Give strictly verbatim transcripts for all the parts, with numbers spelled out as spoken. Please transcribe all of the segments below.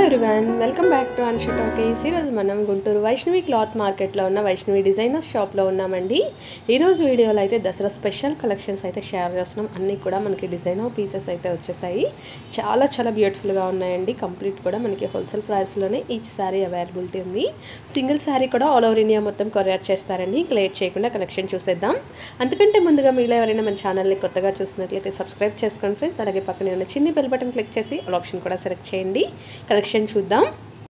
Everyone, welcome back to Anshu talkies. ఈరోజు మనం Guntur Vaishnavi cloth మార్కెట్లో ఉన్న వైష్ణవి డిజైనర్స్ షాప్లో ఉన్నామండి. ఈరోజు వీడియోలో అయితే దసరా స్పెషల్ కలెక్షన్స్ అయితే షేర్ చేస్తున్నాం. అన్నీ కూడా మనకి డిజైనర్ పీసెస్ అయితే వచ్చేసాయి. చాలా చాలా బ్యూటిఫుల్గా ఉన్నాయండి. కంప్లీట్ కూడా మనకి హోల్సేల్ ప్రైస్లోనే ఈచ్ శారీ అవైలబిలిటీ ఉంది. సింగిల్ శారీ కూడా ఆల్ ఓవర్ ఇండియా మొత్తం కొరియర్ చేస్తారండి. లేట్ చేయకుండా కలెక్షన్ చూసేద్దాం. అంతకంటే ముందుగా మీలో ఎవరైనా మన ఛానల్ని కొత్తగా చూసినట్లయితే సబ్స్క్రైబ్ చేసుకోండి ఫ్రెండ్స్. అలాగే పక్కనే ఉన్న చిన్ని బెల్ బటన్ క్లిక్ చేసి ఆల్ ఆప్షన్ కూడా సెలెక్ట్ చేయండి. కలెక్షన్ చూద్దాం.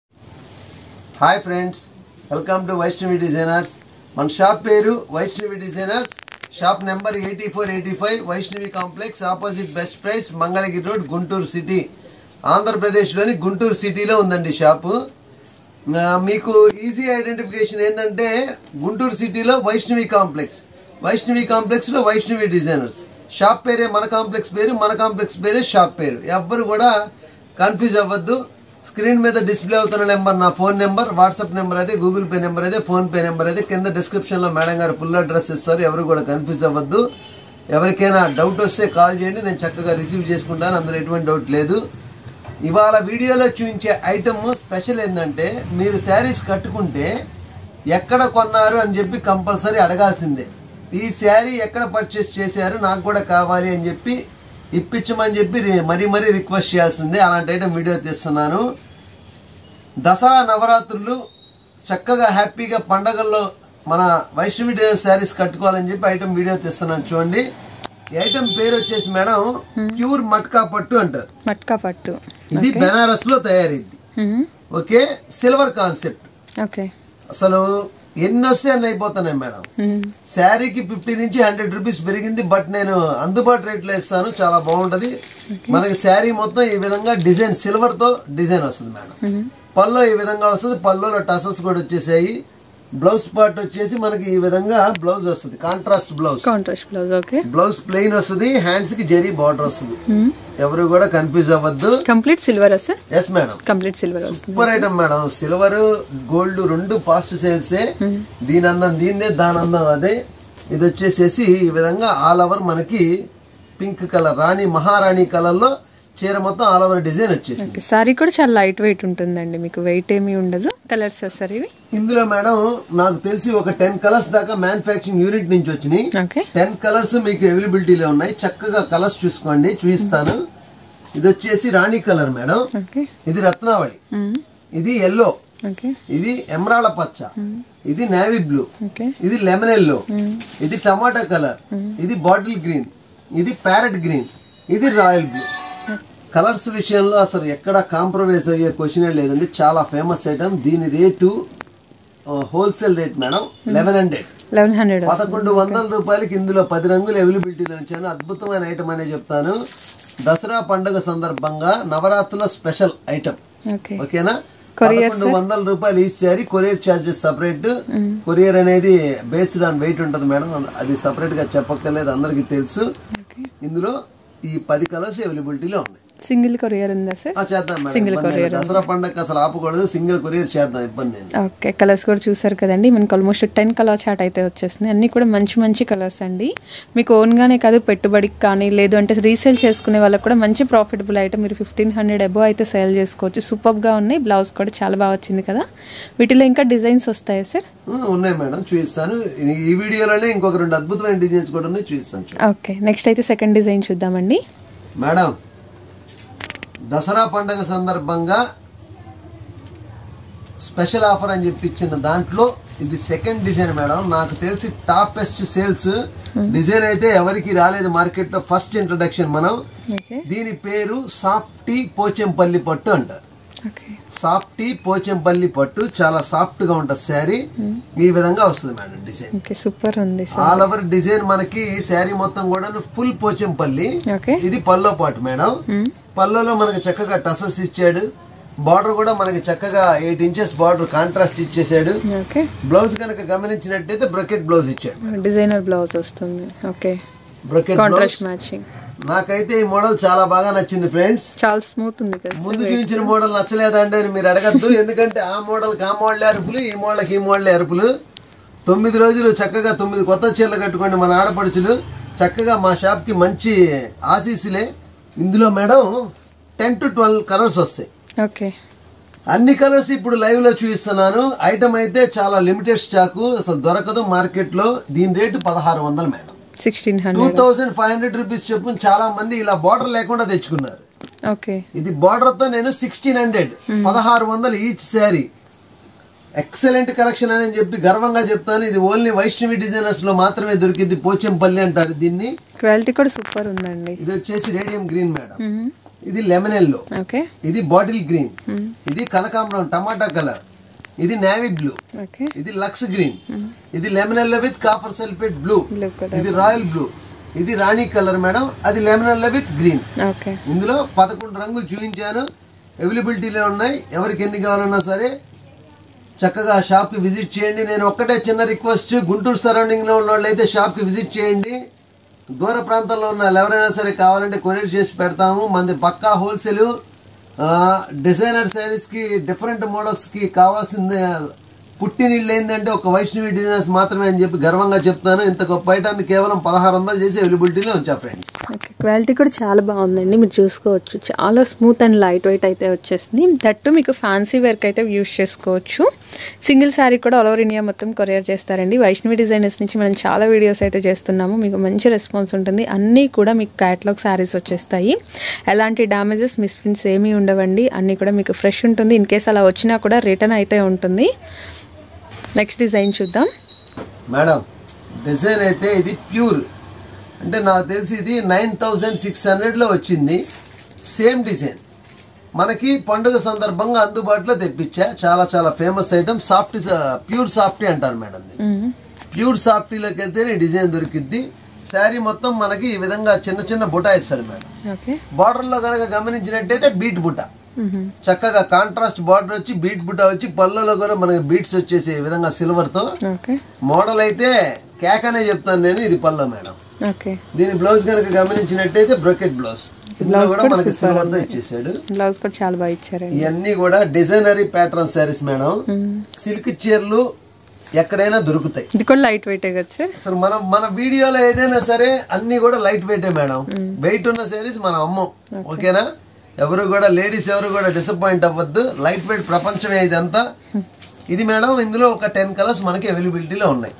Hi friends, welcome to Vaishnavi designers. మన షాప్ పేరు Vaishnavi designers. Shop number eighty four eighty five Vaishnavi complex, opposite best price, Mangalagiri road, Guntur city, ఆంధ్రప్రదేశ్లోని గుంటూరు సిటీలో ఉందండి షాపు. మీకు ఈజీ ఐడెంటిఫికేషన్ ఏంటంటే గుంటూరు సిటీలో వైష్ణవి కాంప్లెక్స్, వైష్ణవి కాంప్లెక్స్ లో వైష్ణవి డిజైనర్స్. షాప్ పేరే మన కాంప్లెక్స్ పేరు, మన కాంప్లెక్స్ పేరే షాప్ పేరు. ఎవ్వరు కూడా కన్ఫ్యూజ్ అవ్వద్దు. స్క్రీన్ మీద డిస్ప్లే అవుతున్న నెంబర్ నా ఫోన్ నెంబర్, వాట్సాప్ నెంబర్ అయితే, గూగుల్ పే నెంబర్ అయితే, ఫోన్ పే నెంబర్ అయితే కింద డిస్క్రిప్షన్ లో మేడం గారు ఫుల్ అడ్రస్ ఇస్తారు. ఎవరు కూడా కన్ఫ్యూజ్ అవ్వద్దు. ఎవరికైనా డౌట్ వస్తే కాల్ చేయండి, నేను చక్కగా రిసీవ్ చేసుకుంటాను. అందులో ఎటువంటి డౌట్ లేదు. ఇవాళ వీడియోలో చూపించే ఐటమ్ స్పెషల్ ఏంటంటే, మీరు శారీస్ కట్టుకుంటే ఎక్కడ కొన్నారు అని చెప్పి కంపల్సరీ అడగాల్సిందే. ఈ శారీ ఎక్కడ పర్చేస్ చేశారు, నాకు కూడా కావాలి అని చెప్పి ఇప్పించమని చెప్పి మరీ మరీ రిక్వెస్ట్ చేయాల్సిందే. అలాంటి ఐటమ్ వీడియో తీస్తున్నాను. దసరా నవరాత్రులు చక్కగా హ్యాపీగా పండగల్లో మన వైష్ణవి డిజైన్ శారీస్ కట్టుకోవాలని చెప్పి ఐటమ్ వీడియో తీస్తున్నాను. చూడండి, ఈ ఐటమ్ పేరు వచ్చేసి మేడం ప్యూర్ మట్కా పట్టు అంటారు. మట్కా పట్టు ఇది బెనారస్ లో తయారైంది. Okay, silver concept. ఓకే, అసలు ఎన్ని వస్తే అన్ని అయిపోతున్నాయి మేడం. శారీకి ఫిఫ్టీ నుంచి హండ్రెడ్ రూపీస్ పెరిగింది, బట్ నేను అందుబాటు రేట్లో ఇస్తాను. చాలా బాగుంటది. మనకి శారీ మొత్తం ఈ విధంగా డిజైన్ సిల్వర్ తో డిజైన్ వస్తుంది మేడం. పల్లో ఈ విధంగా వస్తుంది. పల్లోలో టసల్స్ కూడా వచ్చేసాయి. బ్లౌజ్ పార్ట్ వచ్చేసి మనకి ఈ విధంగా బ్లౌజ్ వస్తుంది, contrast blouse. Contrast blouse. Okay, blouse plain వస్తుంది. హ్యాండ్స్ కి జరీ బార్డర్ వస్తుంది. ఎవరు కూడా కన్ఫ్యూజ్ అవ్వద్దు. Complete silver sir? Yes madam, complete silver. Super item madam. Silver gold రెండు ఫాస్ట్ సేల్సే. దీని అందం దీనిదే, దాని అందం అదే. ఇది వచ్చేసేసి ఈ విధంగా ఆల్ ఓవర్ మనకి పింక్ కలర్, రాణి మహారాణి కలర్ లో చీర మొత్తం ఆల్ ఓవర్ డిజైన్ వచ్చేసి. సారీ కూడా చాలా లైట్ వెయిట్ ఉంటుందండి, మీకు వెయిట్ ఏమీ ఉండదు. కలర్స్ సార్ ఇవి ఇందులో మేడం నాకు తెలిసి ఒక టెన్ కలర్స్ దాకా మ్యానుఫ్యాక్చరింగ్ యూనిట్ నుంచి వచ్చినాయి. టెన్ కలర్స్ మీకు అవైలబిలిటీలో ఉన్నాయి. చక్కగా కలర్స్ చూసుకోండి, చూపిస్తాను. ఇది వచ్చేసి రాణి కలర్ మేడం. ఇది రత్నావళి, ఇది ఎల్లో, ఇది ఎమరాళ్ళ పచ్చ, ఇది నేవీ బ్లూ, ఇది లెమన్ ఎల్లో, ఇది టమాటా కలర్, ఇది బాటిల్ గ్రీన్, ఇది ప్యారెట్ గ్రీన్, ఇది రాయల్ బ్లూ. కలర్స్ విషయంలో అసలు ఎక్కడ కాంప్రమైజ్ అయ్యే క్వశ్చనే లేదండి. చాలా ఫేమస్ ఐటమ్. దీని rate wholesale rate madam eleven hundred eleven hundred పదకొండు వందల రూపాయలకి ఇందులో పది రంగులు అవైలబిలిటీలో ఉంచాను. అద్భుతమైన ఐటమ్ అనే చెప్తాను. దసరా పండుగ సందర్భంగా నవరాత్రుల స్పెషల్ ఐటమ్. ఓకేనా? పదకొండు వందల రూపాయలు ఇచ్చారు. Courier charges separate. కొరియర్ అనేది బేస్డ్ ఆన్ వెయిట్ ఉంటుంది మేడం, అది సపరేట్ గా చెప్పక్కర్లేదు, అందరికి తెలుసు. ఇందులో ఈ పది కలర్స్ అవైలబిలిటీలో ఉన్నాయి. సింగిల్ కొరియర్ ఉందా సార్? చేద్దాం మేడం. దసరా పండుగ అసలు ఆపకూడదు, సింగిల్ కొరియర్ చేద్దాం, ఇబ్బంది. ఓకే, కలర్స్ కూడా చూసారు కదండి. మనకు ఆల్మోస్ట్ టెన్ కలర్ చార్ట్ అయితే వచ్చేస్తున్నాయి. అన్ని కూడా మంచి మంచి కలర్స్ అండి. మీకు ఓన్ గానే కాదు, పెట్టుబడికి కానీ లేదు అంటే రీసేల్ చేసుకునే వాళ్ళకి కూడా మంచి ప్రాఫిటబుల్ ఐటమ్. మీరు ఫిఫ్టీన్ హండ్రెడ్ అబోవ్ అయితే సేల్ చేసుకోవచ్చు. సూపర్ గా ఉన్నాయి. బ్లౌజ్ కూడా చాలా బాగా వచ్చింది కదా. వీటిలో ఇంకా డిజైన్స్ వస్తాయా సార్? ఉన్నాయి మేడం, చూపిస్తాను. ఈ వీడియోలోనే ఇంకొక రెండు అద్భుతమైన డిజైన్స్ కూడా ఉన్నాయి, చూపిస్తాను. ఓకే, నెక్స్ట్ అయితే సెకండ్ డిజైన్ చూద్దామండి. మేడం, దసరా పండుగ సందర్భంగా స్పెషల్ ఆఫర్ అని చెప్పి ఇచ్చిన దాంట్లో ఇది సెకండ్ డిజైన్ మేడం. నాకు తెలిసి టాపెస్ట్ సేల్స్ డిజైన్ అయితే ఎవరికి రాలేదు మార్కెట్ లో. ఫస్ట్ ఇంట్రడక్షన్ మనం. దీని పేరు సాఫ్టీ పోచంపల్లి పట్టు అంటారు. సాఫ్టీ పోచంపల్లి పట్టు చాలా సాఫ్ట్ గా ఉంటుంది శారీ. ఈ విధంగా వస్తుంది మేడం డిజైన్. సూపర్ ఉంది. ఆల్ ఓవర్ డిజైన్ మనకి శారీ మొత్తం కూడా ఫుల్ పోచంపల్లి. ఇది పల్లో పాటు మేడం. పల్లోలో మనకి చక్కగా టసల్స్ ఇచ్చాడు. బార్డర్ కూడా మనకి చక్కగా ఎయిట్ ఇంచెస్ బార్డర్ కాంట్రాస్ట్ ఇచ్చేసాడు. బ్లౌజ్ కనుక గమనించినట్టయితే బ్రొకెట్ బ్లౌజ్ ఇచ్చాడు. డిజైనర్ బ్లౌజ్ వస్తుంది. Okay, brocade blouse matching. నాకైతే ఈ మోడల్ చాలా బాగా నచ్చింది ఫ్రెండ్స్. చాలా స్మూత్ ఉంది కదా. ముందు చూపించిన మోడల్ నచ్చలేదండి అని మీరు అడగద్దు. ఎందుకంటే ఆ మోడల్ కి ఆ మోడల్ అరుపులు, ఈ మోడల్ కి ఈ మోడల్ అరుపులు. తొమ్మిది రోజులు చక్కగా తొమ్మిది కొత్త చీరలు కట్టుకోండి మన ఆడపడుచులు. చక్కగా మా షాప్ కి మంచి ఆశీస్సులే. ఇందులో madam ten to twelve colours వస్తాయి. ఓకే, అన్ని కలర్స్ ఇప్పుడు లైవ్ లో చూపిస్తున్నాను. ఐటమ్ అయితే చాలా లిమిటెడ్ స్టాక్, అసలు దొరకదు మార్కెట్ లో. దీని రేటు పదహారు వందలు madam. Two thousand five hundred rupees చెప్పు. చాలా మంది ఇలా బార్డర్ లేకుండా తెచ్చుకున్నారు. ఇది బార్డర్ తో నేను సిక్స్టీన్ హండ్రెడ్ పదహారు వందలు ఈచ్ శారీ. ఎక్సలెంట్ కలెక్షన్ అని చెప్పి గర్వంగా చెప్తాను. ఇది ఓన్లీ వైష్ణవి డిజైనర్స్ లో మాత్రమే దొరికింది. పోచంపల్లి అంటారు దీన్ని. క్వాలిటీ కూడా సూపర్ ఉందండి. ఇది వచ్చేసి రేడియం గ్రీన్ మేడం. ఇది లెమన్ ఎల్లో, ఇది బాటిల్ గ్రీన్, ఇది కనకాంబరం టమాటా కలర్, ఇది నేవీ బ్లూ, ఇది లక్స్ గ్రీన్, ఇది lemon yellow with copper sulphate blue, ఇది రాయల్ బ్లూ, ఇది రాణి కలర్ మేడం. అది లెమన్ ఎల్లో విత్ గ్రీన్. ఇందులో పదకొండు రంగులు చూపించాను. అవైలబిలిటీలో ఉన్నాయి. ఎవరికి ఎన్ని కావాలన్నా సరే చక్కగా షాప్ కి విజిట్ చేయండి. నేను ఒక్కటే చిన్న రిక్వెస్ట్, గుంటూరు సరౌండింగ్ లో ఉన్న వాళ్ళు అయితే షాప్ కి విజిట్ చేయండి. దూర ప్రాంతంలో ఉన్న వాళ్ళు ఎవరైనా సరే కావాలంటే కొరియర్ చేసి పెడతాము. మనది పక్కా హోల్సేల్. డిజైనర్ శారీస్ కి డిఫరెంట్ మోడల్స్ కి కావాల్సింది పుట్టినిళ్ళు ఏంటంటే ఒక వైష్ణవి డిజైనర్స్ మాత్రమే అని చెప్పి గర్వంగా చెప్తాను. ఇంత గొప్ప ఐటాన్ని కేవలం పదహారు వందలు చేసి అవైలబిలిటీలో ఉంచా ఫ్రెండ్స్. క్వాలిటీ కూడా చాలా బాగుందండి. మీరు చూసుకోవచ్చు, చాలా స్మూత్ అండ్ లైట్ వెయిట్ అయితే వచ్చేస్తుంది. దట్టు మీకు ఫ్యాన్సీ వర్క్ అయితే యూజ్ చేసుకోవచ్చు. సింగిల్ శారీ కూడా ఆల్ ఓవర్ ఇండియా మొత్తం కొరియర్ చేస్తారండి. వైష్ణవి డిజైనర్స్ నుంచి మనం చాలా వీడియోస్ అయితే చేస్తున్నాము. మీకు మంచి రెస్పాన్స్ ఉంటుంది. అన్నీ కూడా మీకు క్యాటలాగ్ శారీస్ వచ్చేస్తాయి. ఎలాంటి డ్యామేజెస్ మిస్ప్రింట్స్ ఏమీ ఉండవండి. అన్నీ కూడా మీకు ఫ్రెష్ ఉంటుంది. ఇన్ కేస్ అలా వచ్చినా కూడా రిటర్న్ అయితే ఉంటుంది. నెక్స్ట్ డిజైన్ చూద్దాం మేడం. డిజైన్ అయితే ఇది ప్యూర్ అంటే నాకు తెలిసి ఇది నైన్ థౌజండ్ సిక్స్ హండ్రెడ్ లో వచ్చింది. సేమ్ డిజైన్ మనకి పండుగ సందర్భంగా అందుబాటులో తెప్పించా. చాలా చాలా famous item. Soft pure softy అంటారు మేడం. ప్యూర్ సాఫ్టీలోకి వెళ్తే డిజైన్ దొరికిద్ది. శారీ మొత్తం మనకి ఈ విధంగా చిన్న చిన్న బుటా ఇస్తారు మేడం. బార్డర్ లో కనుక గమనించినట్టయితే బీట్ బుటా, చక్కగా కాంట్రాస్ట్ బార్డర్ వచ్చి బీట్ బుటా వచ్చి పళ్ళలో కూడా మనకి బీట్స్ వచ్చేసి ఈ విధంగా సిల్వర్ తో. మోడల్ అయితే కేక్ అనే చెప్తాను నేను. ఇది పళ్ళ మేడం. దీని బ్లౌజ్ కనుక గమనించినట్టయితే బ్రోకెట్ బ్లౌజ్. ఇందులో కూడా మనకి సిల్వర్ తో ఇచ్చేసాడు. బ్లౌజ్ కూడా చాలా బాగా ఇచ్చారు. ఇవన్నీ కూడా డిజైనరీ ప్యాటర్న్ శారీస్ మేడం. సిల్క్ చీరలు ఎక్కడైనా దొరుకుతాయి. ఇది కూడా లైట్ వెయిట్ అసలు మనం మన వీడియోలో ఏదైనా సరే అన్ని కూడా లైట్ వెయిటే మేడం. వెయిట్ ఉన్న శారీస్ మనం అమ్మం. ఓకేనా? ఎవరు కూడా లేడీస్ ఎవరు కూడా డిసప్పాయింట్ అవ్వద్దు. లైట్ వెయిట్ ప్రపంచమే ఇదంతా. ఇది మేడం ఇందులో ఒక టెన్ కలర్స్ మనకి అవైలబిలిటీలో ఉన్నాయి.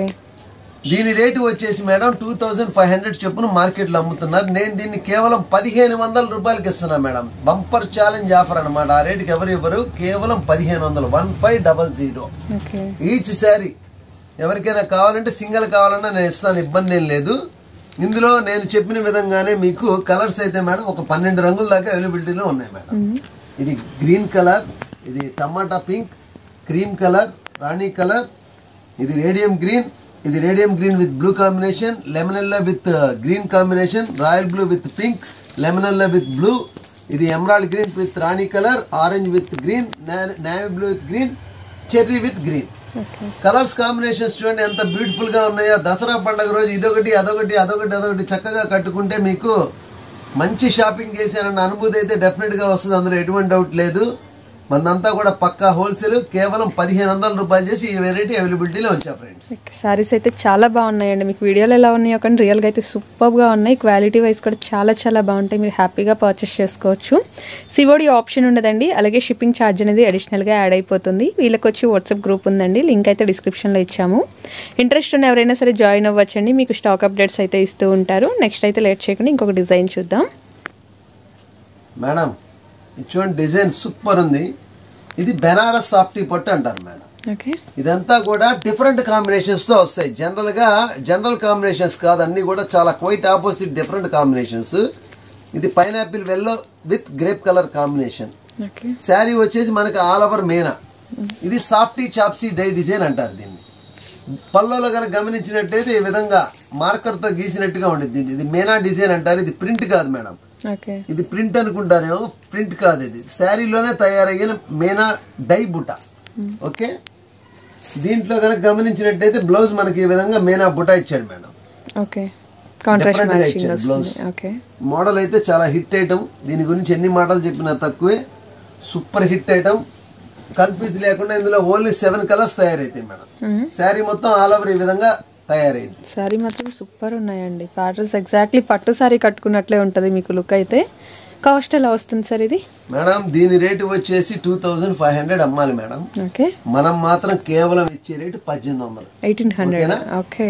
దీని రేటు వచ్చేసి madam two thousand five hundred చొప్పున మార్కెట్ లో అమ్ముతున్నారు. నేను దీన్ని కేవలం పదిహేను వందల రూపాయలకి ఇస్తున్నా మేడం. బంపర్ ఛాలెంజ్ ఆఫర్ అనమాట. ఆ రేటుకి ఎవరు ఇవ్వరు. కేవలం పదిహేను వందలు one five double zero each sari. ఎవరికైనా కావాలంటే సింగిల్ కావాలన్నా నేను ఇస్తాను, ఇబ్బంది ఏం లేదు. ఇందులో నేను చెప్పిన విధంగానే మీకు కలర్స్ అయితే మేడం ఒక పన్నెండు రంగుల దాకా అవైలబిలిటీలో ఉన్నాయి మేడం. ఇది గ్రీన్ కలర్, ఇది టమాటా పింక్, క్రీమ్ కలర్, రాణి కలర్, ఇది రేడియం గ్రీన్, ఇది radium green with blue combination, lemon yellow with green combination, royal blue with pink, lemon yellow with blue, ఇది ఎమరాల్డ్ గ్రీన్ విత్ రాణి colour, orange with green, navy blue with green, cherry with green. Colours combinations చూడండి ఎంత beautiful గా ఉన్నాయో. దసరా పండుగ రోజు ఇదొకటి అదొకటి అదొకటి అదొకటి చక్కగా కట్టుకుంటే మీకు మంచి షాపింగ్ చేశారన్న అనుభూతి అయితే డెఫినెట్ గా వస్తుంది. అందులో ఎటువంటి డౌట్ లేదు. మనంతా కూడా పక్కా హోల్సేల్. కేవలం పదిహేను వందల రూపాయలు చేసి ఈ వెరైటీ అవైలబిలిటీలో ఉంచా ఫ్రెండ్స్. సారీస్ అయితే చాలా బాగున్నాయండి. మీకు వీడియోలో ఎలా ఉన్నాయో కానీ రియల్ గా అయితే సూపర్ గా ఉన్నాయి. క్వాలిటీ వైజ్ కూడా చాలా చాలా బాగుంటాయి. మీరు హ్యాపీగా పర్చేస్ చేసుకోవచ్చు. సివోడి ఆప్షన్ ఉండదండి. అలాగే షిప్పింగ్ ఛార్జ్ అనేది అడిషనల్ గా యాడ్ అయిపోతుంది. వీళ్ళకి వచ్చి వాట్సాప్ గ్రూప్ ఉందండి. లింక్ అయితే డిస్క్రిప్షన్ లో ఇచ్చాము. ఇంట్రెస్ట్ ఉన్న ఎవరైనా సరే జాయిన్ అవ్వచ్చండి. మీకు స్టాక్ అప్డేట్స్ అయితే ఇస్తూ ఉంటారు. నెక్స్ట్ అయితే లేట్ చేయకుండా ఇంకొక డిజైన్ చూద్దాం మేడం. చూడండి డిజైన్ సూపర్ ఉంది. ఇది బెనారస్ సాఫ్టీ పట్టు అంటారు మేడం. ఇదంతా కూడా డిఫరెంట్ కాంబినేషన్స్ తో వస్తాయి. జనరల్ గా జనరల్ కాంబినేషన్స్ కాదు, అన్ని కూడా చాలా క్వైట్ ఆపోజిట్ డిఫరెంట్ కాంబినేషన్స్. ఇది pineapple yellow with grape colour combination. Sari వచ్చేసి మనకి ఆల్ ఓవర్ మేనా. ఇది సాఫ్టీ చాప్సీ డై డిజైన్ అంటారు దీన్ని. పళ్ళలో కనుక గమనించినట్టయితే ఈ విధంగా మార్కర్ తో గీసినట్టుగా ఉంటుంది. ఇది మేనా డిజైన్ అంటారు. ఇది ప్రింట్ కాదు మేడం. ఇది ప్రింట్ అనుకుంటారేమో, ప్రింట్ కాదు. ఇది శారీలోనే తయారయ్యిన మేనా డై బుట్ట. ఓకే, దీంట్లో కనుక గమనించినట్టయితే బ్లౌజ్ మనకి ఈ విధంగా మేనా బుట్ట ఇచ్చాడు మేడం. డిఫరెంట్ గా ఇచ్చాడు బ్లౌజ్. మోడల్ అయితే చాలా హిట్ ఐటమ్. దీని గురించి ఎన్ని మాటలు చెప్పినా తక్కువే. Super hit item. కన్ఫ్యూజ్ లేకుండా ఇందులో ఓన్లీ సెవెన్ కలర్స్ తయారైతాయి మేడం. శారీ మొత్తం ఆల్ ఓవర్ ఈ విధంగా తయారైంది. శారీ మాత్రం సూపర్ ఉన్నాయండి. ప్యాటర్న్స్ ఎగ్జాక్ట్లీ పట్టు శారీ కట్టుకున్నట్లే ఉంటది మీకు లుక్ అయితే. కాస్ట్ ఎలా వస్తుంది సార్ ఇది? మేడం దీని రేటు వచ్చేసి టూ థౌజండ్ ఫైవ్ హండ్రెడ్ అమ్మాలి మేడం. ఓకే, మనం మాత్రం కేవలం ఇచ్చే రేటు పద్దెనిమిది వందలు eighteen hundred okay,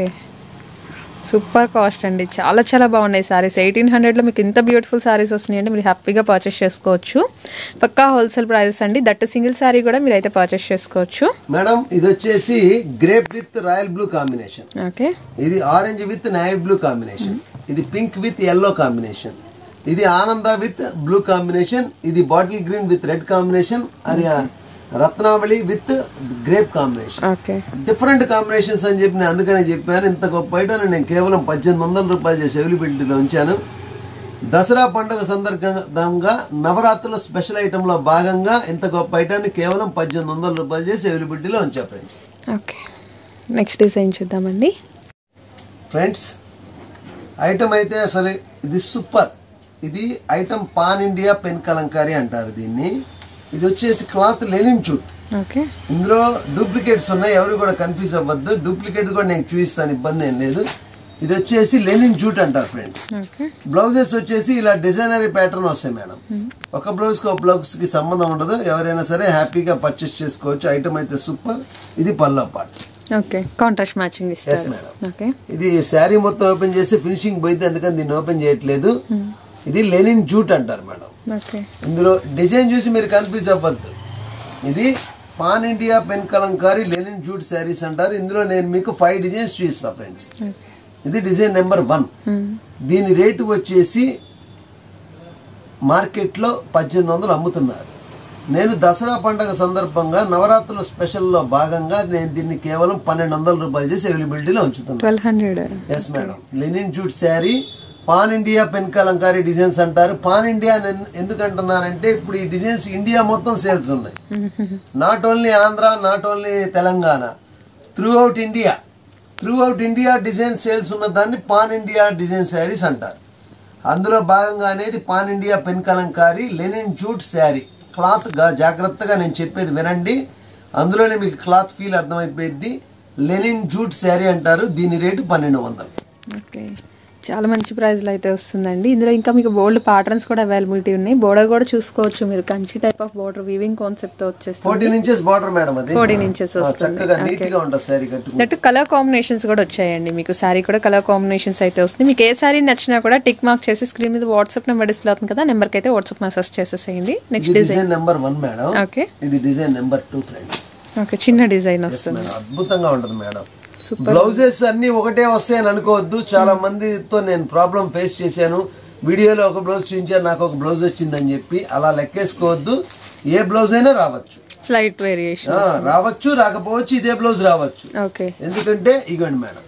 super cost అండి. చాలా చాలా బాగున్నాయి సారీస్. ఎయిటీన్ హండ్రెడ్లో మీకు ఇంత బ్యూటిఫుల్ సారీస్ వస్తున్నాయండి. మీరు హ్యాపీగా పర్చేస్ చేసుకోవచ్చు. పక్కా హోల్సేల్ ప్రైజెస్ అండి. దట్ సింగిల్ సారీ కూడా మీరు అయితే పర్చేస్ చేసుకోవచ్చు. మేడం ఇది వచ్చేసి grape with royal blue combination. Okay, ఇది orange with navy blue combination. ఇది పింక్ విత్ ఎల్లో కాంబినేషన్. ఇది ఆనంద విత్ బ్లూ కాంబినేషన్. ఇది bottle green with red combination. అది రత్నావళి with grape combination. Different combinations అని చెప్పి నేను అందుకనే చెప్పాను. ఇంత గొప్ప ఐటమ్ నేను కేవలం పద్దెనిమిది వందల రూపాయలు చేసి అవైలబిలిటీలో ఉంచాను. దసరా పండుగ సందర్భంగా నవరాత్రుల స్పెషల్ ఐటమ్ లో భాగంగా ఇంత గొప్ప ఐటాన్ని కేవలం పద్దెనిమిది వందల రూపాయలు చేసి అవైలబిలిటీలో ఉంచా ఫ్రెండ్స్. ఓకే, నెక్స్ట్ డిజైన్ చూద్దామండి ఫ్రెండ్స్. ఐటమ్ అయితే అసలు ఇది సూపర్. ఇది item pan India pen kalamkari అంటారు దీన్ని. ఇది వచ్చేసి క్లాత్ లెనిన్ జూట్. ఓకే, ఇందులో డూప్లికేట్స్ ఉన్నాయి, ఎవరు కూడా కన్ఫ్యూజ్ అవ్వద్దు. డూప్లికేట్ కూడా నేను చూపిస్తాను, ఇబ్బంది ఏం లేదు. ఇది వచ్చేసి లెనిన్ జూట్ అంటారు ఫ్రెండ్స్. బ్లౌజెస్ వచ్చేసి ఇలా డిజైనరీ ప్యాటర్న్ వస్తాయి మేడం. ఒక బ్లౌజ్ కి ఒక బ్లౌజ్ కి సంబంధం ఉండదు. ఎవరైనా సరే హ్యాపీగా పర్చేస్ చేసుకోవచ్చు. ఐటమ్ అయితే సూపర్. ఇది pallu part. Okay, contrast matching ఇస్తారు మేడం. ఓకే, ఇది శారీ మొత్తం ఓపెన్ చేసి ఫినిషింగ్ పోయింది, అందుకని దీన్ని ఓపెన్ చేయట్లేదు. ఇది లెనిన్ జూట్ అంటారు మేడం. ఇందులో డిజైన్ చూసి మీరు కన్ఫ్యూజ్ అవ్వద్దు. ఇది pan India pen kalamkari linen jute saris అంటారు. ఇందులో నేను మీకు ఫైవ్ డిజైన్స్ చూపిస్తా ఫ్రెండ్స్. ఇది డిజైన్ నెంబర్ వన్. దీని రేటు వచ్చేసి మార్కెట్ లో పద్దెనిమిది వందలు అమ్ముతున్నారు. నేను దసరా పండుగ సందర్భంగా నవరాత్రుల స్పెషల్ లో భాగంగా నేను దీన్ని కేవలం పన్నెండు వందల రూపాయలు చేసి అవైలబిలిటీలో ఉంచుతున్నాను. Yes madam, linen jute sari pan India pen Kalamkari designs అంటారు. పాన్ ఇండియా ఎందుకు అంటున్నానంటే ఇప్పుడు ఈ డిజైన్స్ ఇండియా మొత్తం సేల్స్ ఉన్నాయి. Not only Andhra, not only Telangana, throughout India throughout India design sales ఉన్న దాన్ని పాన్ ఇండియా డిజైన్ శారీస్ అంటారు. అందులో భాగంగా అనేది pan India pen kalamkari linen jute sari. Cloth గా జాగ్రత్తగా నేను చెప్పేది వినండి, అందులోనే మీకు క్లాత్ ఫీల్ అర్థమైపోయింది. లెనిన్ జూట్ శారీ అంటారు. దీని రేటు పన్నెండు వందలు. ఓకే, చాలా మంచి ప్రైస్లో అయితే వస్తుందండి. ఇందులో ఇంకా మీకు బోల్డ్ ప్యాటర్న్స్ కూడా అవైలబిలిటీ ఉన్నాయి. బోర్డర్ కూడా చూసుకోవచ్చు మీరు. Kanchi type of border weaving concept తో వచ్చేస్తుంది. Fourteen inches border madam. అది ఫోర్టీన్ ఇంచెస్ వస్తుంది. దట్ కలర్ కాంబినేషన్స్ కూడా వచ్చాయండి మీకు. సారీ కూడా కలర్ కాంబినేషన్స్ అయితే వస్తుంది. మీకు ఏ సారీ నచ్చినా కూడా టిక్ మార్క్ చేసి స్క్రీన్ మీద వాట్సాప్ నెంబర్ డిస్ప్లే అవుతుంది కదా, నెంబర్ కి అయితే వాట్సాప్ మెసేజ్ చేసేసేయండి. Next design number one madam. Okay, ఇది design number two friends. Okay, చిన్న డిజైన్ వస్తుంది. అద్భుతంగా ఉంటుంది మేడం. బ్లౌజెస్ అన్ని ఒకటే వస్తాయని అనుకోవద్దు. చాలా మందితో నేను ప్రాబ్లం ఫేస్ చేశాను. వీడియోలో ఒక బ్లౌజ్ చూపించాను, నాకు ఒక బ్లౌజ్ వచ్చిందని చెప్పి అలా లెక్కేసుకోవద్దు. ఏ బ్లౌజ్ అయినా రావచ్చు, స్లైట్ వేరియేషన్ రావచ్చు, రాకపోవచ్చు. ఇదే బ్లౌజ్ రావచ్చు. ఎందుకంటే ఇగోండి మేడం,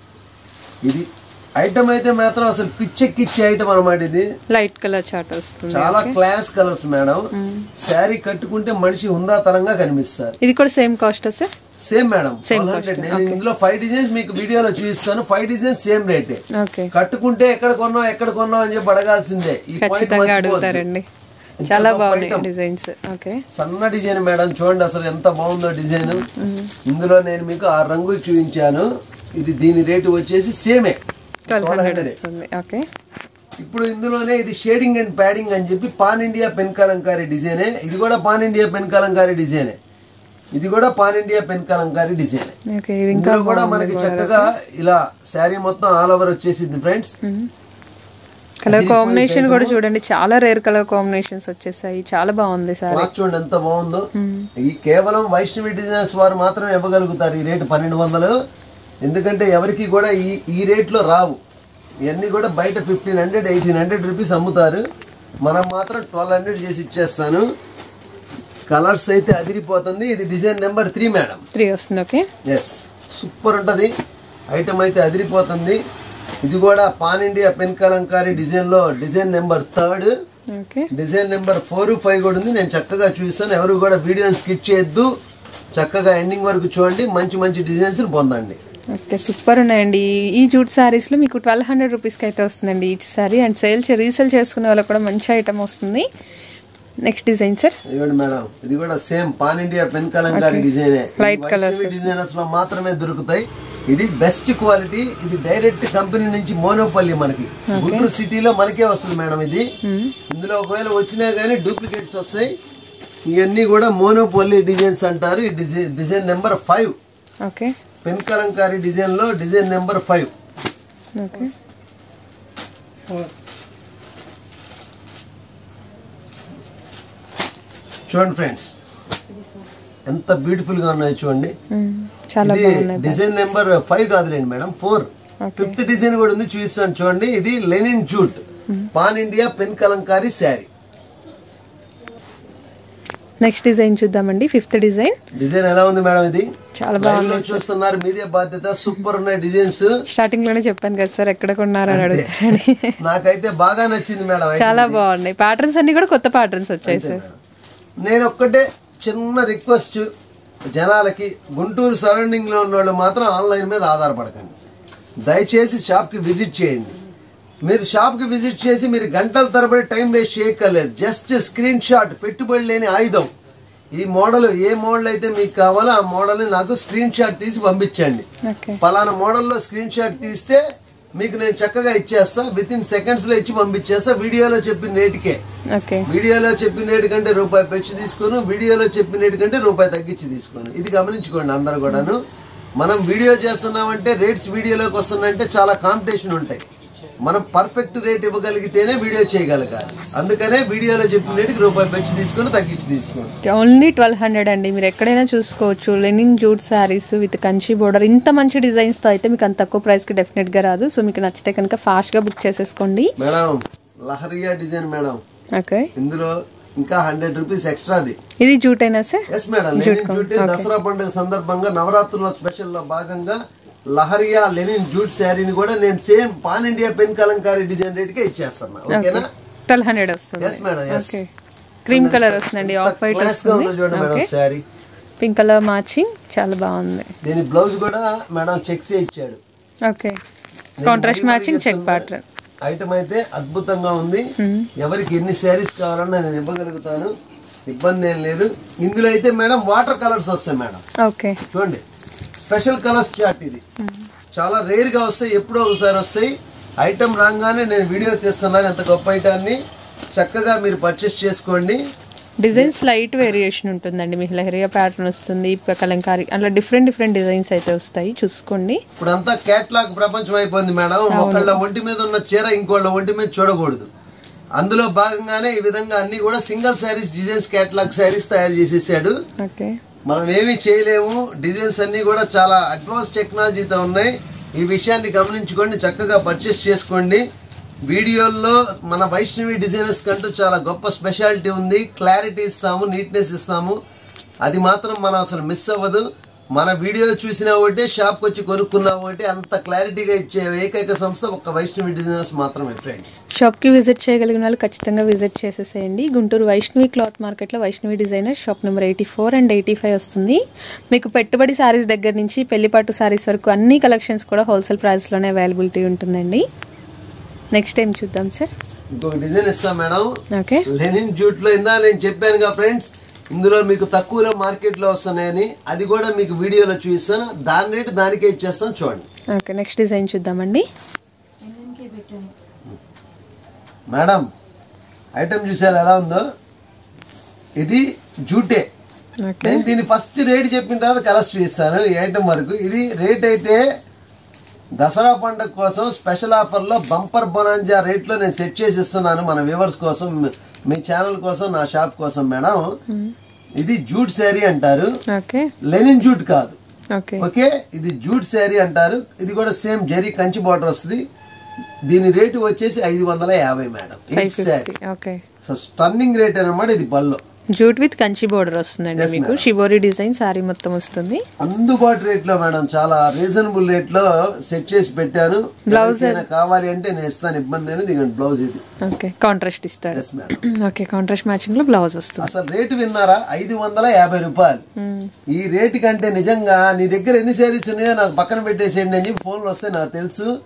ఇది ఐటమ్ అయితే మాత్రం అసలు పిచ్చెక్కిచ్చే ఐటమ్ అనమాట. ఇది లైట్ కలర్ చార్ట్ వస్తుంది. చాలా క్లాస్ కలర్స్ మేడం. శారీ కట్టుకుంటే మనిషి హుందాతనంగా కనిపిస్తారు. ఇది కూడా same cost sir? Same madam. నేను ఇందులో ఫైవ్ డిజైన్స్ మీకు వీడియోలో చూపిస్తాను. ఫైవ్ డిజైన్స్ సేమ్ రేటే. కట్టుకుంటే ఎక్కడ కొన్నావు ఎక్కడ కొన్నావు అని చెప్పి అడగాల్సిందే. అడుగుతారండి. చాలా బాగున్నాయి డిజైన్స్. ఓకే, సన్న డిజైన్ మేడం. చూడండి అసలు ఎంత బాగుందో డిజైన్. ఇందులో నేను మీకు ఆ రంగులు చూపించాను. ఇది దీని రేటు వచ్చేసి సేమే ట్వెల్వ్ హండ్రెడ్ వస్తుంది. ఓకే, ఇప్పుడు ఇందులోనే ఇది షేడింగ్ అండ్ ప్యాడింగ్ అని చెప్పి పాన్ ఇండియా పెన్ కలంకారీ డిజైనే. ఇది కూడా పాన్ ఇండియా పెన్ కలంకారీ డిజైనే. ఇది కూడా pan India pen Kalamkari design. ఇందులో కూడా మనకి చక్కగా ఇలా శారీ మొత్తం ఆల్ ఓవర్ వచ్చేసింది ఫ్రెండ్స్. కలర్ కాంబినేషన్ కూడా చూడండి, చాలా రేర్ కలర్ కాంబినేషన్స్ వచ్చేసాయి. చాలా బాగుంది సార్. చూడండి ఎంత బాగుందో. ఈ కేవలం వైష్ణవి డిజైనర్స్ వారు మాత్రం ఇవ్వగలుగుతారు ఈ రేటు పన్నెండు వందలు. ఎందుకంటే ఎవరికి కూడా ఈ ఈ రేట్ లో రావు. ఇవన్నీ కూడా బయట fifteen hundred eighteen hundred rupees అమ్ముతారు. మనం మాత్రం ట్వెల్వ్ హండ్రెడ్ చేసి ఇచ్చేస్తాను. కలర్స్ అయితే అదిరిపోతుంది. ఇది design number three madam. Three వస్తుంది. ఓకే, ఎస్, సూపర్ ఉంటది ఐటమ్ అయితే అదిరిపోతుంది. ఇది కూడా pan India pen Kalamkari design లో design number third. Design number four five కూడా ఉంది. నేను చక్కగా చూస్తాను. ఎవరు కూడా వీడియోని స్కిప్ చేయొద్దు. చక్కగా ఎండింగ్ వరకు చూడండి. మంచి మంచి డిజైన్స్ పొందండి. ఓకే, సూపర్ ఉన్నాయండి. ఈ జూట్ సారీస్ లో మీకు ట్వెల్వ్ హండ్రెడ్ రూపీస్ కి అయితే వస్తుందండి each sari. And sale resale చేసుకునే వాళ్ళకి కూడా మంచి ఐటమ్ వస్తుంది. Next design sir. ఇవ్వండి మేడం, ఇది కూడా same pan India pen Kalamkari design. Designers లో మాత్రమే దొరుకుతాయి. ఇది బెస్ట్ క్వాలిటీ. ఇది డైరెక్ట్ కంపెనీ నుంచి మోనోపల్లి మనకి గుంటూరు సిటీలో మనకే వస్తుంది మేడం. ఇది ఇందులో ఒకవేళ వచ్చినా గానీ డూప్లికేట్స్ వస్తాయి. ఇవన్నీ కూడా మోనోపల్లి డిజైన్స్ అంటారు. ఈ design design number five. Okay, pen Kalamkari design లో డిజైన్ నెంబర్ ఫైవ్. ఓకే, చూడండి ఫ్రెండ్స్ ఎంత బ్యూటిఫుల్ గా ఉన్నాయో చూడండి. చాలా బాగున్నాయి. డిజైన్ నెంబర్ ఫైవ్ కాదులేండి మేడం, ఫోర్. ఫిఫ్త్ డిజైన్ కూడా ఉంది, చూపిస్తాను చూడండి. ఇది linen jute pan India pen Kalamkari sari. Next design చూద్దామండి. Fifth design. డిజైన్ ఎలా ఉంది మేడం? ఇది చాలా బాగుంది. చూస్తున్నారు, మీదే బాధ్యత. సూపర్ ఉన్నాయి డిజైన్స్. స్టార్టింగ్ లోనే చెప్పాను కదా సార్, ఎక్కడ కొన్నారని అడుగుతారని. నాకైతే బాగా నచ్చింది మేడం. చాలా బాగున్నాయి. ప్యాటర్న్స్ అన్ని కూడా కొత్త ప్యాటర్న్స్ వచ్చాయి సార్. నేను ఒక్కటే చిన్న రిక్వెస్ట్ జనాలకి, గుంటూరు సరౌండింగ్ లో ఉన్న వాళ్ళు మాత్రం ఆన్లైన్ మీద ఆధారపడకండి. దయచేసి షాప్ కి విజిట్ చేయండి. మీరు షాప్ కి విజిట్ చేసి మీరు గంటల తరబడి టైం వేస్ట్ చేయక్కర్లేదు. జస్ట్ స్క్రీన్ షాట్, పెట్టుబడి లేని ఆయుధం. ఈ మోడల్ ఏ మోడల్ అయితే మీకు కావాలో ఆ మోడల్ నాకు స్క్రీన్ షాట్ తీసి పంపించండి. పలానా మోడల్లో స్క్రీన్ షాట్ తీస్తే మీకు నేను చక్కగా ఇచ్చేస్తా. విత్ ఇన్ సెకండ్స్ లో ఇచ్చి పంపించేస్తా. వీడియోలో చెప్పిన రేటుకే. వీడియోలో చెప్పిన రేటు కంటే రూపాయి పెంచి తీసుకోను, వీడియోలో చెప్పిన రేటు కంటే రూపాయి తగ్గించి తీసుకోను. ఇది గమనించుకోండి అందరు కూడాను. మనం వీడియో చేస్తున్నామంటే రేట్స్ వీడియోలోకి వస్తున్నాయంటే చాలా కాంపిటీషన్ ఉంటాయి. మనం పర్ఫెక్ట్ రేట్ ఇవ్వగలిగితేనే వీడియో చేయగలగాలి. అందుకనే వీడియోలో చెప్పిన రేటుకి రూపాయి పెంచి తీసుకుని తగ్గించి తీసుకోండి. ఓన్లీ ట్వెల్వ్ హండ్రెడ్ అండి. మీరు ఎక్కడైనా చూసుకోవచ్చు. Linen jute saris with Kanchi border, ఇంత మంచి డిజైన్స్ తో అయితే మీకు అంత తక్కువ ప్రైస్ కి డెఫినెట్ గా రాదు. సో మీకు నచ్చితే కనుక ఫాస్ట్ గా బుక్ చేసేసుకోండి. Madam Leheriya design madam. Okay, ఇందులో ఇంకా హండ్రెడ్ రూపీస్ ఎక్స్ట్రాది. ఇది జూట్ అయినా sir? Yes madam, linen jute. Dasara పండుగ సందర్భంగా నవరాత్రుల స్పెషల్ లో భాగంగా లహరియా లెనిన్ జూట్ శారీని కూడా నేను same pan India pen Kalamkari design rate కే ఇచ్చేస్తున్నా. ఓకేనా? ట్వెల్వ్ హండ్రెడ్ వస్తుంది. Yes madam, yes. Cream colour వస్తుందండి, ఆఫ్ వైట్ వస్తుంది. చూడండి madam sari pink colour matching చాలా బాగుంది. దీని బ్లౌజ్ కూడా మేడం చెక్స్ ఇచ్చాడు. Okay, contrast matching check pattern. Item అయితే అద్భుతంగా ఉంది. ఎవరికి ఎన్ని శారీస్ కావాలన్నా నేను ఇవ్వగలుగుతాను, ఇబ్బంది ఏం లేదు. ఇందులో అయితే మేడం వాటర్ కలర్స్ వస్తాయి మేడం. ఓకే, చూడండి స్పెషల్ కలర్స్ చార్ట్. ఇది చాలా రేర్ గా వస్తాయి, ఎప్పుడో ఒకసారి వస్తాయి. ఐటమ్ రాగానే నేను వీడియో తీస్తున్నాను. ఎంత గొప్ప ఐటాన్ని చక్కగా మీరు పర్చేస్ చేసుకోండి. డిజైన్స్ లైట్ వేరియేషన్ ఉంటుందండి. మీకు లహరియా ప్యాటర్న్ వస్తుంది, కలంకారీ, అలా డిఫరెంట్ డిఫరెంట్ డిజైన్స్ అయితే వస్తాయి. చూసుకోండి. ఇప్పుడు అంతా కేటలాగ్ ప్రపంచం అయిపోయింది మేడం. ఒకళ్ళ ఒంటి మీద ఉన్న చీర ఇంకోళ్ళ ఒంటి మీద చూడకూడదు. అందులో భాగంగానే ఈ విధంగా అన్ని కూడా single saris designs catalogue saris తయారు చేసేసాడు. ఓకే, మనం ఏమీ చేయలేము. డిజైన్స్ అన్ని కూడా చాలా అడ్వాన్స్ టెక్నాలజీతో ఉన్నాయి. ఈ విషయాన్ని గమనించుకోండి, చక్కగా పర్చేస్ చేసుకోండి. వీడియోల్లో మన వైష్ణవి డిజైనర్స్ కంటూ చాలా గొప్ప స్పెషాలిటీ ఉంది. క్లారిటీ ఇస్తాము, నీట్నెస్ ఇస్తాము. అది మాత్రం మనం అసలు మిస్ అవ్వదు. మన వీడియో చూసినా ఒకటి, షాప్కి వచ్చి కొనుక్కున్నా ఒకటి, అంత క్లారిటీగా ఇచ్చే ఏకైక సంస్థ ఒక వైష్ణవి డిజైనర్స్ మాత్రమే ఫ్రెండ్స్. షాప్ కి విజిట్ చేయగలిగిన వాళ్ళు ఖచ్చితంగా విజిట్ చేసేసేయండి. గుంటూరు వైష్ణవి క్లాత్ మార్కెట్ లో Vaishnavi designer shop number eighty four and eighty five వస్తుంది. మీకు పెట్టుబడి సారీస్ దగ్గర నుంచి పెళ్లిపట్టు సారీస్ వరకు అన్ని కలెక్షన్స్ కూడా హోల్సేల్ ప్రైస్ లోనే అవైలబిలిటీ ఉంటుందండి. నెక్స్ట్ టైం చూద్దాం సార్. ఇంకొక డిజైన్ ఇస్తాం మేడం. ఓకే, లెనిన్ జూట్ లో ఇందా నేను చెప్పానుగా ఫ్రెండ్స్, ఇందులో మీకు తక్కువలో మార్కెట్ లో వస్తున్నాయని. అది కూడా మీకు వీడియోలో చూపిస్తాను. దాని రేటు దానికే ఇచ్చేస్తాను, చూడండి. ఓకే, నెక్స్ట్ డిజైన్ చూద్దామండి. మేడం ఐటమ్ చూసారు ఎలా ఉందో? ఇది జూటే. నేను దీని ఫస్ట్ రేట్ చెప్పిన తర్వాత కలర్స్ చూపిస్తాను ఈ ఐటమ్ వరకు. ఇది రేట్ అయితే దసరా పండుగ కోసం స్పెషల్ ఆఫర్ లో బంపర్ బొనాంజా రేట్ లో నేను సెట్ చేసి ఇస్తున్నాను మన వ్యూవర్స్ కోసం, మీ ఛానల్ కోసం, నా షాప్ కోసం మేడం. ఇది జూట్ శారీ అంటారు, లెనిన్ జూట్ కాదు. ఓకే, ఇది జూట్ శారీ అంటారు. ఇది కూడా సేమ్ జరీ కంచి బార్డర్ వస్తుంది. దీని రేటు వచ్చేసి ఐదు వందల యాభై మేడం. స్టన్నింగ్ రేట్ అనమాట. ఇది బల్లో జూట్ విత్ కంచి బోర్డర్ వస్తుందండి. మీకు షిబోరి డిజైన్ సారీ మొత్తం వస్తుంది. అందుబాటు రేట్ లో మేడం, చాలా రీజనబుల్ రేట్ లో సెట్ చేసి పెట్టాను. బ్లౌజ్ కావాలి అంటే నేను ఇస్తాను, ఇబ్బంది అనేది. బ్లౌజ్ ఇది ఓకే, కాంట్రాస్ట్ ఇస్తారు. ఓకే, కాంట్రాస్ట్ మ్యాచింగ్ లో బ్లౌజ్ వస్తుంది. అసలు రేటు విన్నారా? ఐదు వందల యాభై రూపాయలు. ఈ రేటు కంటే నిజంగా నీ దగ్గర ఎన్ని శారీస్ ఉన్నాయో నాకు పక్కన పెట్టేసేయండి అని చెప్పి ఫోన్లు వస్తే నాకు తెలుసు.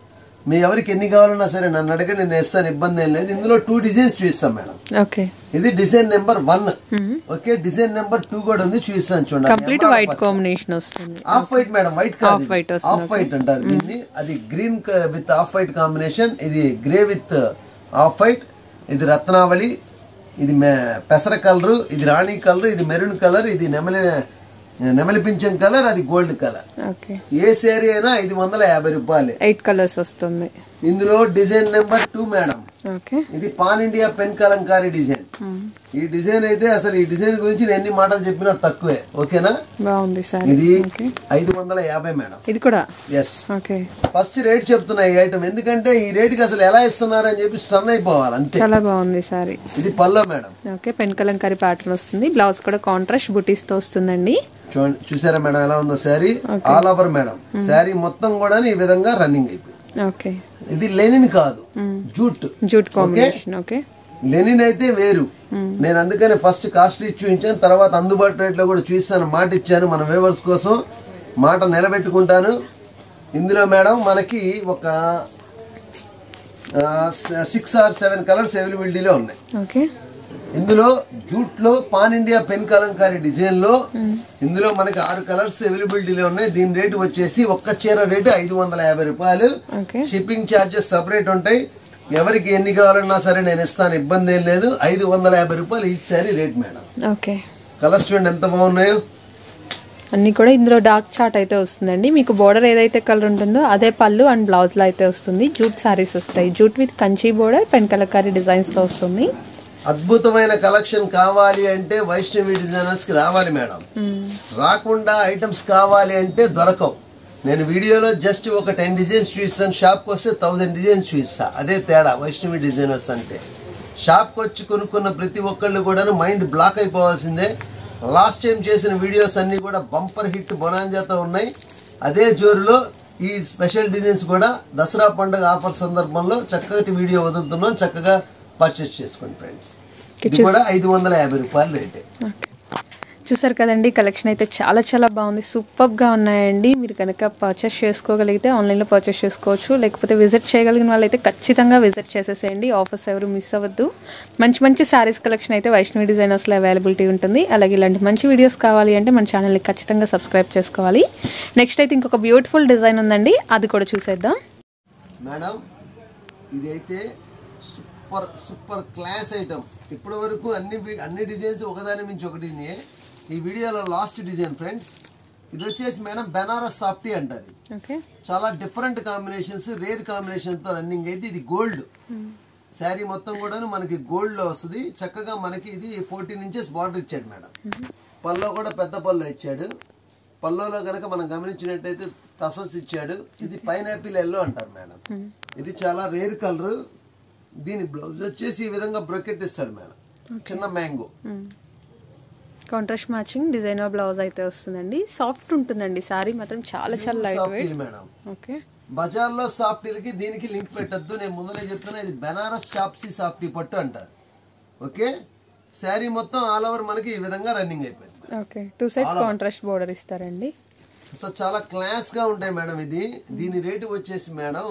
మీ ఎవరికి ఎన్ని కావాలన్నా సరే నన్ను అడగండి, నేను వేస్తాను, ఇబ్బంది ఏం లేదు. ఇందులో టూ డిజైన్స్ చూపిస్తాం మేడం. ఓకే, ఇది design number one. Okay, design number two కూడా ఉంది, చూపిస్తాను చూడండి. కంప్లీట్ వైట్ కాంబినేషన్ వస్తుంది. ఆఫ్ వైట్ మేడం, వైట్ కాదు, ఆఫ్ వైట్ ఆఫ్ వైట్ అంటారు దీన్ని. అది green with off white combination, ఇది గ్రే విత్ ఆఫ్ వైట్, ఇది రత్నావళి, ఇది పెసర కలర్, ఇది రాణి కలర్, ఇది మెరూన్ కలర్, ఇది నెమలి నెమలి పింఛం కలర్, అది గోల్డ్ కలర్. ఏ శారీ అయినా ఐదు వందల యాభై రూపాయలు. ఎయిట్ కలర్స్ వస్తుంది. ఇందులో డిజైన్ నెంబర్ టూ మేడం. ఇది pan India pen Kalamkari design. ఈ డిజైన్ అయితే అసలు ఈ డిజైన్ గురించి నేను ఎన్ని మాటలు చెప్పినా తక్కువే. ఓకేనా, బాగుంది సార్. ఇది ఐదు వందల యాభై మేడం. ఇది కూడా ఎస్. ఫస్ట్ రేట్ చెప్తున్నా ఈ ఐటమ్, ఎందుకంటే ఈ రేట్ కి అసలు ఎలా ఇస్తున్నారు అని చెప్పి స్టన్ అయిపోవాలి అంతే. చాలా బాగుంది సారీ. ఇది pallu madam. Okay, pen Kalamkari pattern వస్తుంది. బ్లౌజ్ కూడా కాంట్రాస్ట్ బుటీస్ తో వస్తుందండి. చూసారా మేడం ఎలా ఉందో sari? All over madam, sari మొత్తం కూడా ఈ విధంగా రన్నింగ్ అయిపోయింది. ఓకే, ఇది లెనిన్ కాదు, jute. Jute combination. Okay, linen అయితే వేరు. నేను అందుకనే ఫస్ట్ కాస్ట్లీ చూపించాను, తర్వాత అందుబాటు రేట్ లో కూడా చూపిస్తాను, మాట ఇచ్చాను మన వ్యూవర్స్ కోసం, మాట నిలబెట్టుకుంటాను. ఇందులో మేడం మనకి ఒక సిక్స్ ఆర్ సెవెన్ కలర్స్ అవైలబిలిటీలో ఉన్నాయి. ఓకే, ఇందులో జూట్ లో pan India pen Kalamkari design లో ఇందులో మనకి ఆరు కలర్స్ అవైలబిలిటీలో ఉన్నాయి. దీని రేటు వచ్చేసి ఒక్క చీర రేటు ఐదు వందల యాభై రూపాయలు. షిప్పింగ్ ఛార్జెస్ సపరేట్ ఉంటాయి. ఎవరికి ఎన్ని కావాలన్నా సరే నేను ఇస్తాను, ఇబ్బంది ఏం లేదు. ఐదు వందల యాభై రూపాయలు ఈ sari rate madam. Okay, colours చూడండి ఎంత బాగున్నాయో అన్ని కూడా. ఇందులో డార్క్ చార్ట్ అయితే వస్తుందండి. మీకు బోర్డర్ ఏదైతే కలర్ ఉంటుందో అదే పళ్ళు అండ్ బ్లౌజ్ లో అయితే వస్తుంది. జూట్ సారీస్ వస్తాయి. Jute with Kanchi border, pen Kalamkari designs తో వస్తుంది. అద్భుతమైన కలెక్షన్ కావాలి అంటే వైష్ణవి డిజైనర్స్ కి రావాలి మేడం. రాకుండా ఐటమ్స్ కావాలి అంటే దొరకవు. నేను వీడియోలో జస్ట్ ఒక టెన్ డిజైన్స్ చూపిస్తాను, షాప్ కి వస్తే థౌసండ్ డిజైన్స్ చూపిస్తా. అదే తేడా వైష్ణవి డిజైనర్స్ అంటే. షాప్ కి వచ్చి కొనుక్కున్న ప్రతి ఒక్కళ్ళు కూడా మైండ్ బ్లాక్ అయిపోవాల్సిందే. లాస్ట్ టైం చేసిన వీడియోస్ అన్ని కూడా బంపర్ హిట్ బొనాంజాతో ఉన్నాయి. అదే జోరులో ఈ స్పెషల్ డిజైన్స్ కూడా దసరా పండుగ ఆఫర్ సందర్భంలో చక్కటి వీడియో వదులుతున్నాం. చక్కగా పర్చేస్ చేసుకోండి ఫ్రెండ్స్. ఇది కూడా ఐదు వందల యాభై రూపాయలు రేటే. చూసారు కదండి, కలెక్షన్ అయితే చాలా చాలా బాగుంది. సూపర్ గా ఉన్నాయండి. మీరు కనుక పర్చేస్ చేసుకోగలిగితే ఆన్లైన్ లో పర్చేస్ చేసుకోవచ్చు. లేకపోతే విజిట్ చేయగలిగిన వాళ్ళైతే ఖచ్చితంగా విజిట్ చేసేసేయండి. ఆఫర్స్ ఎవరు మిస్ అవ్వద్దు. మంచి మంచి శారీస్ కలెక్షన్ అయితే వైష్ణవి డిజైనర్స్ లో అవైలబిలిటీ ఉంటుంది. అలాగే ఇలాంటి మంచి వీడియోస్ కావాలి అంటే మన ఛానల్ ని ఖచ్చితంగా సబ్స్క్రైబ్ చేసుకోవాలి. నెక్స్ట్ అయితే ఇంకొక బ్యూటిఫుల్ డిజైన్ ఉందండి, అది కూడా చూసేద్దాం మేడం. ఇదైతే సూపర్ సూపర్ క్లాస్ ఐటమ్. ఇప్పటి వరకు అన్ని అన్ని డిజైన్స్ ఒకదాని మించి ఒకటి. ఈ వీడియోలో లాస్ట్ డిజైన్ ఫ్రెండ్స్, ఇది వచ్చేసి మేడం బెనారస్ సాఫ్టీ అంటారు. చాలా డిఫరెంట్ కాంబినేషన్స్, రేర్ కాంబినేషన్ తో రన్నింగ్ అయితే. ఇది గోల్డ్ శారీ మొత్తం కూడా మనకి గోల్డ్ లో వస్తుంది. చక్కగా మనకి ఇది ఫోర్టీన్ ఇంచెస్ బార్డర్ ఇచ్చాడు మేడం. పల్లో కూడా పెద్ద పల్లో ఇచ్చాడు. పల్లోలో కనుక మనం గమనించినట్టయితే టసల్స్ ఇచ్చాడు. ఇది పైనాపిల్ ఎల్లో అంటారు మేడం. ఇది చాలా రేర్ కలర్. దీని బ్లౌజ్ వచ్చేసి ఈ విధంగా బ్రొకెట్ ఇస్తాడు మేడం, చిన్న mango. Contrast matching designer blouse అయితే వస్తుందండి. సాఫ్ట్ ఉంటుందండి సారీ మాత్రం, చాలా చాలా లైట్ వెయిట్ మేడం. ఓకే, బజార్ లో సాఫ్టీలకి దీనికి లింక్ పెట్టద్దు, నేను ముందరే చెప్తున్నా. ఇది బెనారస్ చాప్సీ సాఫ్టీ పట్టు అంటారు. ఓకే, శారీ మొత్తం ఆల్ ఓవర్ మనకి ఈ విధంగా రన్నింగ్ అయిపోయింది. Okay, two sides contrast border ఇస్తారండి. అసలు చాలా క్లాస్ గా ఉంటాయి మేడం. ఇది దీని రేటు వచ్చేసి మేడం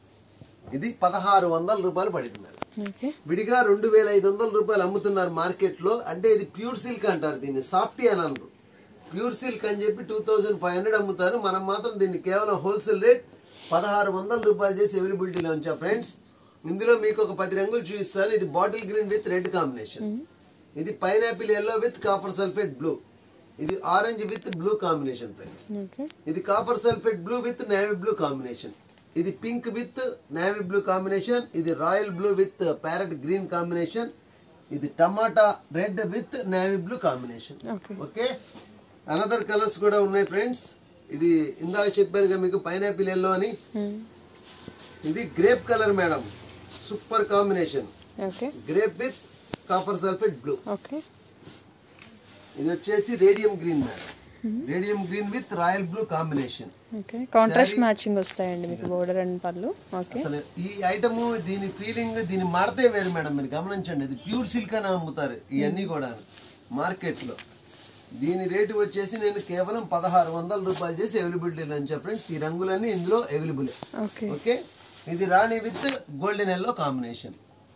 ఇది పదహారు వందల రూపాయలు పడింది మేడం. విడిగా రెండు వేల ఐదు వందల రూపాయలు అమ్ముతున్నారు మార్కెట్ లో. అంటే ఇది ప్యూర్ సిల్క్ అంటారు దీన్ని, సాఫ్టీ అని అనరు. ప్యూర్ సిల్క్ అని చెప్పి టూ థౌజండ్ ఫైవ్ హండ్రెడ్ అమ్ముతారు. మనం మాత్రం దీన్ని కేవలం హోల్సేల్ రేట్ పదహారు వందల రూపాయలు చేసి అవైలబిలిటీలో ఉంచా ఫ్రెండ్స్. ఇందులో మీకు ఒక పది రంగులు చూపిస్తాను. ఇది bottle green with red combination. ఇది pineapple yellow with copper sulphate blue. ఇది orange with blue combination friends. ఇది copper sulphate blue with navy blue combination. ఇది pink with navy blue combination. ఇది royal blue with parrot green combination. ఇది tomato red with navy blue combination. Okay, another colours కూడా ఉన్నాయి friends. ఇది ఇందాక చెప్పాను మీకు పైనాపిల్ ఎల్లో అని. ఇది grape colour madam, super combination. Grape with copper sulphate blue. ఇది వచ్చేసి radium green madam. Radium green with royal blue combination. Contrast matching వస్తాయండి మీకు బోర్డర్ అండ్ పళ్ళు. అసలు ఈ ఐటమ్ దీని ఫీలింగ్, దీని మడతే వేరు మేడం. మీరు గమనించండి, ఇది ప్యూర్ సిల్క్ అని అమ్ముతారు ఇవన్నీ కూడా మార్కెట్ లో. దీని రేటు వచ్చేసి నేను కేవలం పదహారు వందల రూపాయలు చేసి అవైలబిలిటీలో ఉంచా ఫ్రెండ్స్. ఈ రంగులన్నీ ఇందులో అవైలబుల్. ఓకే, ఇది రాణి with golden yellow combination.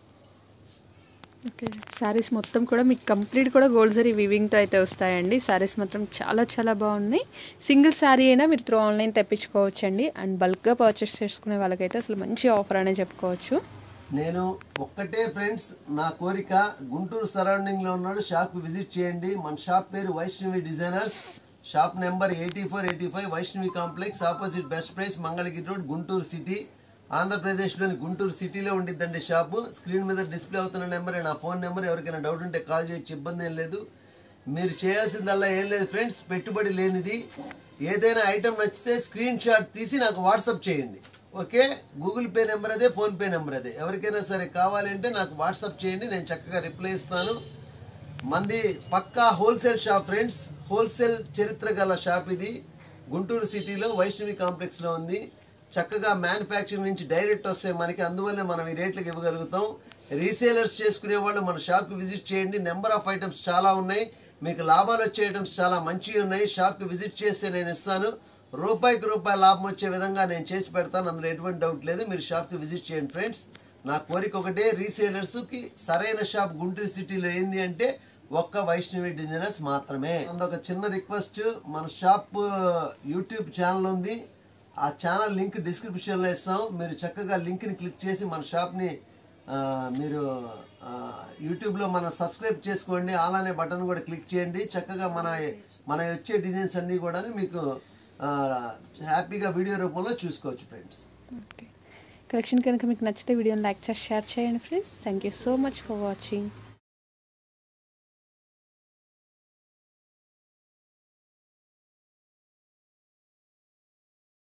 Okay, saris మొత్తం కూడా మీకు కంప్లీట్ కూడా గోల్డ్ జరీ వీవింగ్తో అయితే వస్తాయండి. శారీస్ మాత్రం చాలా చాలా బాగున్నాయి. సింగిల్ శారీ అయినా మీరు త్రూ ఆన్లైన్ తెప్పించుకోవచ్చండి. అండ్ బల్క్గా పర్చేస్ చేసుకునే వాళ్ళకైతే అసలు మంచి ఆఫర్ అనే చెప్పుకోవచ్చు. నేను ఒక్కటే ఫ్రెండ్స్, నా కోరిక, గుంటూరు సరౌండింగ్లో ఉన్నాడు షాప్కి విజిట్ చేయండి. మన షాప్ పేరు Vaishnavi designers. Shop number eighty four eighty five Vaishnavi complex, opposite best price, Mangalagiri road, Guntur city, ఆంధ్రప్రదేశ్లోని గుంటూరు సిటీలో ఉండిద్దండి షాపు. స్క్రీన్ మీద డిస్ప్లే అవుతున్న నెంబర్ నా ఫోన్ నెంబర్. ఎవరికైనా డౌట్ ఉంటే కాల్ చేయొచ్చు, ఇబ్బంది ఏం లేదు. మీరు చేయాల్సిందల్లా ఏం లేదు ఫ్రెండ్స్, పెట్టుబడి లేనిది. ఏదైనా ఐటమ్ నచ్చితే స్క్రీన్ షాట్ తీసి నాకు వాట్సాప్ చేయండి. ఓకే, గూగుల్ పే నెంబర్ అదే, ఫోన్పే నెంబర్ అదే. ఎవరికైనా సరే కావాలంటే నాకు వాట్సాప్ చేయండి, నేను చక్కగా రిప్లై ఇస్తాను. మంది పక్కా హోల్సేల్ షాప్ ఫ్రెండ్స్, హోల్సేల్ చరిత్ర గల షాప్ ఇది. గుంటూరు సిటీలో వైష్ణవి కాంప్లెక్స్లో ఉంది. చక్కగా మ్యానుఫ్యాక్చరింగ్ నుంచి డైరెక్ట్ వస్తాయి మనకి, అందువల్లే మనం ఈ రేట్లకు ఇవ్వగలుగుతాం. రీసేలర్స్ చేసుకునే వాళ్ళు మన షాప్కి విజిట్ చేయండి. నెంబర్ ఆఫ్ ఐటమ్స్ చాలా ఉన్నాయి, మీకు లాభాలు వచ్చే ఐటమ్స్ చాలా మంచివి ఉన్నాయి. షాప్కి విజిట్ చేస్తే నేను ఇస్తాను. రూపాయికి రూపాయి లాభం వచ్చే విధంగా నేను చేసి పెడతాను, అందులో ఎటువంటి డౌట్ లేదు. మీరు షాప్కి విజిట్ చేయండి ఫ్రెండ్స్. నా కోరిక ఒకటే, రీసేలర్స్కి సరైన షాప్ గుంటూరు సిటీలో ఏంది అంటే ఒక్క వైష్ణవి డిజైనర్స్ మాత్రమే. అందులో చిన్న రిక్వెస్ట్, మన షాప్ యూట్యూబ్ ఛానల్ ఉంది, ఆ ఛానల్ లింక్ డిస్క్రిప్షన్లో ఇస్తాం. మీరు చక్కగా లింక్ని క్లిక్ చేసి మన షాప్ని మీరు యూట్యూబ్లో మన సబ్స్క్రైబ్ చేసుకోండి. అలానే బటన్ కూడా క్లిక్ చేయండి. చక్కగా మన మన వచ్చే డిజైన్స్ అన్నీ కూడా మీకు హ్యాపీగా వీడియో రూపంలో చూసుకోవచ్చు ఫ్రెండ్స్. ఓకే, కలెక్షన్ కనుక మీకు నచ్చితే వీడియోని లైక్ చేసి షేర్ చేయండి friends. Thank you so much for watching.